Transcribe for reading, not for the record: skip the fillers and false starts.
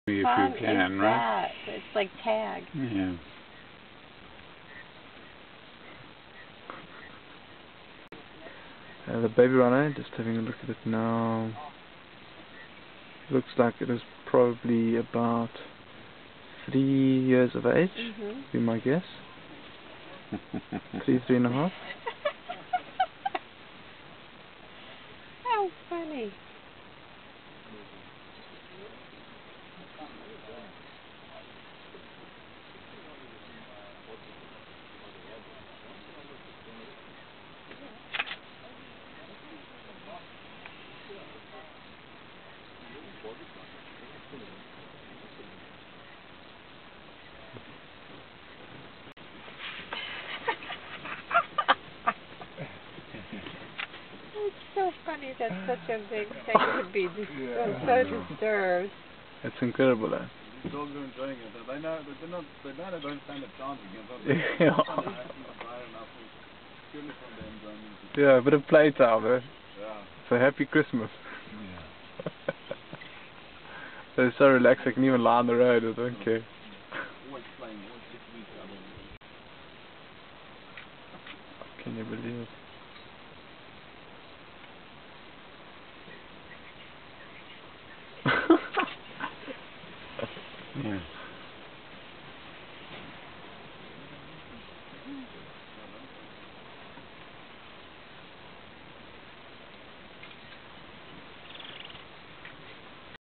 If fun you can, is right? that? It's like tag. Yeah. The baby rhino, just having a look at it now. Looks like it is probably about 3 years of age, would be my guess. 3.5. How funny. It's so funny that such a big thing could be so disturbed. It's incredible, eh? These dogs are enjoying it. They know they don't stand a chance against us. Yeah, a bit of playtime, eh? Yeah. It's a happy Christmas. Yeah. They're so relaxed they can even lie on the road, I don't care. Always playing, always 6 weeks. Can you believe it?